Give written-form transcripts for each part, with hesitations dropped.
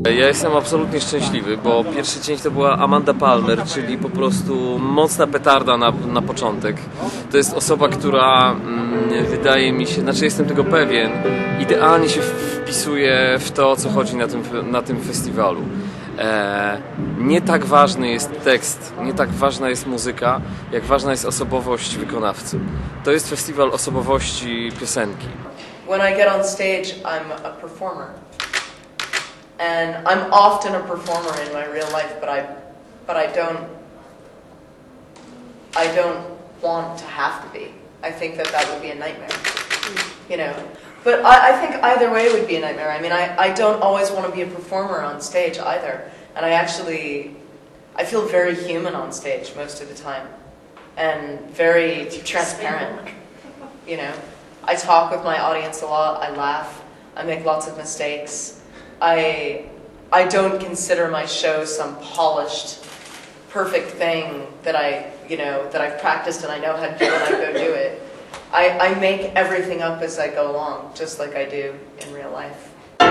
Ja jestem absolutnie szczęśliwy, bo pierwszy dzień to była Amanda Palmer, czyli po prostu mocna petarda na początek. To jest osoba, która wydaje mi się, znaczy jestem tego pewien, idealnie się wpisuje w to, o co chodzi na tym festiwalu. Nie tak ważny jest tekst, nie tak ważna jest muzyka, jak ważna jest osobowość wykonawcy. To jest festiwal osobowości piosenki. When I get on stage, I'm a performer. And I'm often a performer in my real life, but I don't want to have to be. I think that would be a nightmare, you know. But I think either way would be a nightmare. I mean, I don't always want to be a performer on stage either. And I feel very human on stage most of the time. And very transparent, you know. I talk with my audience a lot, I laugh, I make lots of mistakes. I don't consider my show some polished, perfect thing that I've practiced and I know how to do when I go do it. I make everything up as I go along, just like I do in real life.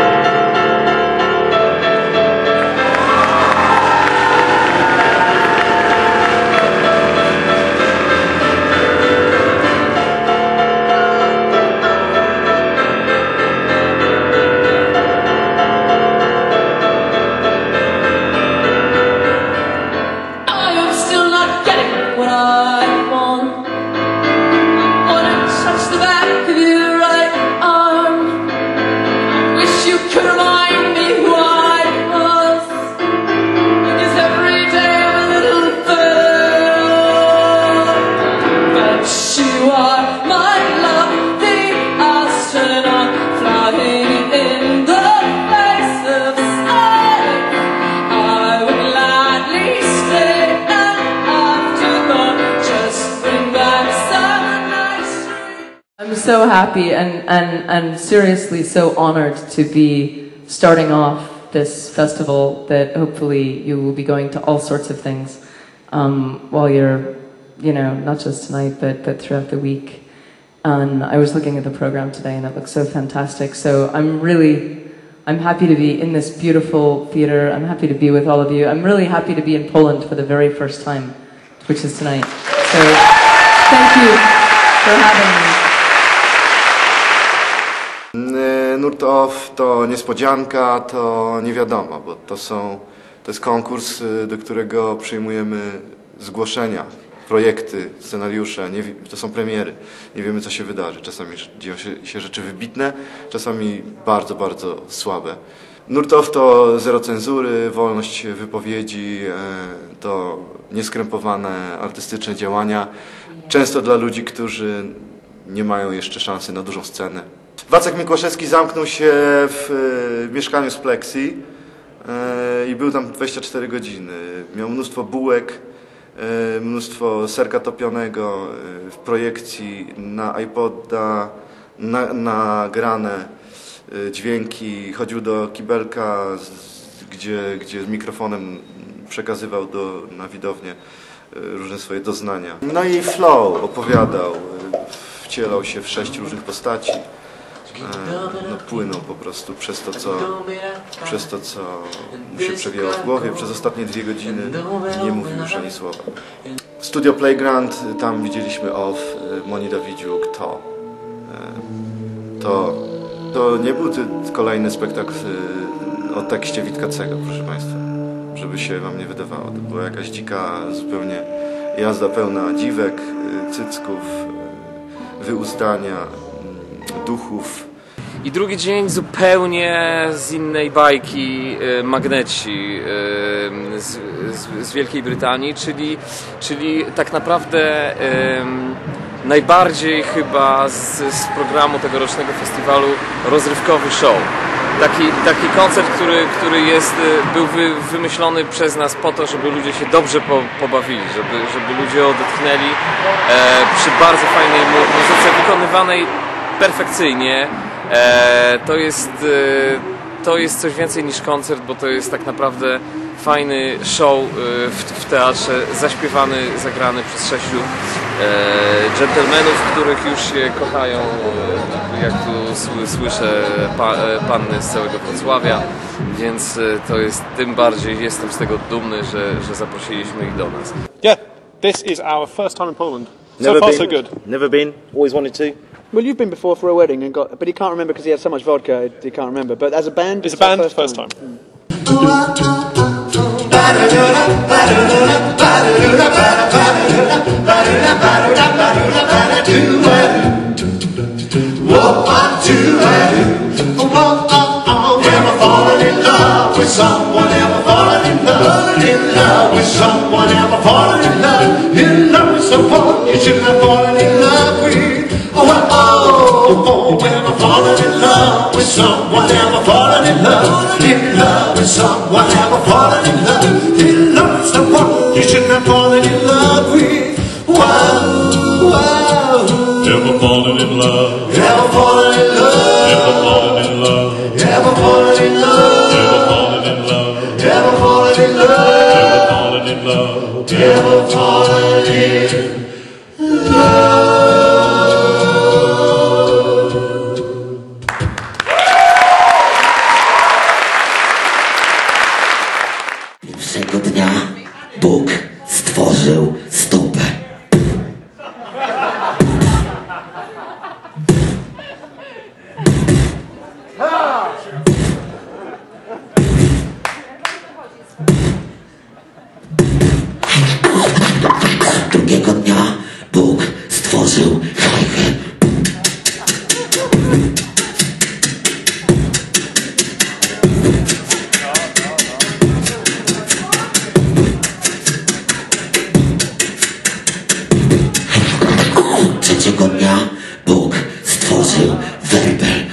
I'm so happy and seriously so honored to be starting off this festival that hopefully you will be going to all sorts of things while you're, you know, not just tonight but throughout the week. And I was looking at the program today and it looks so fantastic. So I'm happy to be in this beautiful theater. I'm happy to be with all of you. I'm really happy to be in Poland for the very first time, which is tonight. So thank you for having me. Nurt Off to niespodzianka, to nie wiadomo, bo to jest konkurs, do którego przyjmujemy zgłoszenia, projekty, scenariusze, to są premiery. Nie wiemy, co się wydarzy. Czasami dzieją się rzeczy wybitne, czasami bardzo, bardzo słabe. Nurt Off to zero cenzury, wolność wypowiedzi, to nieskrępowane artystyczne działania, często dla ludzi, którzy nie mają jeszcze szansy na dużą scenę. Wacek Mikłaszewski zamknął się w mieszkaniu z Plexi i był tam 24 godziny. Miał mnóstwo bułek, mnóstwo serka topionego w projekcji na iPoda, nagrane dźwięki. Chodził do kibelka, gdzie z mikrofonem przekazywał na widownię różne swoje doznania. No i flow opowiadał, wcielał się w 6 różnych postaci. No, płynął po prostu przez to, co mu się przewijało w głowie. Przez ostatnie 2 godziny nie mówił już ani słowa. Studio Playground, tam widzieliśmy Off, Moni Dawidziuk, to nie był kolejny spektakl o tekście Witkacego, proszę Państwa, żeby się Wam nie wydawało. To była jakaś dzika zupełnie jazda pełna dziwek, cycków, wyuzdania, duchów. I drugi dzień zupełnie z innej bajki Magneci z Wielkiej Brytanii, czyli tak naprawdę najbardziej chyba z programu tegorocznego festiwalu rozrywkowy show. Taki koncert, który był wymyślony przez nas po to, żeby ludzie się dobrze pobawili, żeby ludzie odetchnęli przy bardzo fajnej muzyce wykonywanej perfekcyjnie. To jest to jest coś więcej niż koncert, bo to jest tak naprawdę fajny show w teatrze, zaśpiewany, zagrany przez 6 dżentelmenów, których już się kochają, jak tu słyszę, panny z całego Wrocławia, więc to jest tym bardziej, jestem z tego dumny, że zaprosiliśmy ich do nas. Yeah, this is our first time in Poland. Never So far, been. so good. Never been. Always wanted to. Well, you've been before for a wedding but he can't remember because he had so much vodka, he can't remember. But as a band, It's a band, first time. Ever fallen in love with someone? Ever fallen in love with someone? Ever fallen in love with someone you shouldn't have fallen in love with? Ever fallen in love with someone? Ever fallen in love with someone? Ever fallen in love with someone you shouldn't have fallen in love with? Ever fallen in love? Ever fallen in love? Ever fallen in love? Ever fallen in love? Ever fallen in love? Ever fallen in love? Ever fallen in love? Ever fallen in love? Pierwszego dnia Bóg stworzył stopę. Drugiego dnia Bóg stworzył hajkę. Trzeciego dnia Bóg stworzył werbel.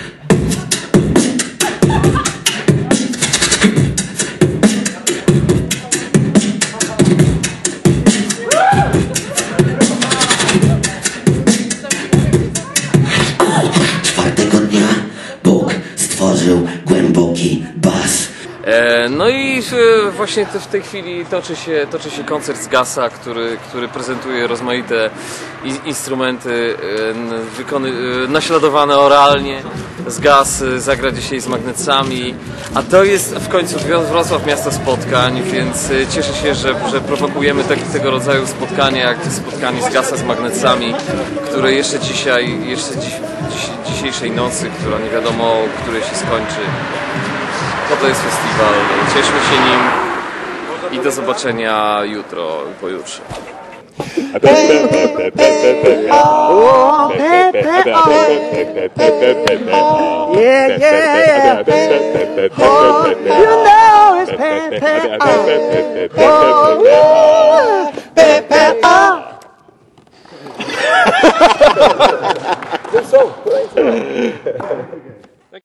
Czwartego dnia Bóg stworzył głęboki bas. No i właśnie w tej chwili toczy się koncert z Gasa, który prezentuje rozmaite instrumenty naśladowane oralnie. Z Gas zagra dzisiaj z Magnecami, a to jest w końcu Wrocław miasto spotkań, więc cieszę się, że prowokujemy tego rodzaju spotkania, jak spotkanie z Gasa z Magnecami, które jeszcze dzisiejszej nocy, która nie wiadomo, której się skończy. No to jest festiwal, cieszmy się nim i do zobaczenia jutro, pojutrze. Good song.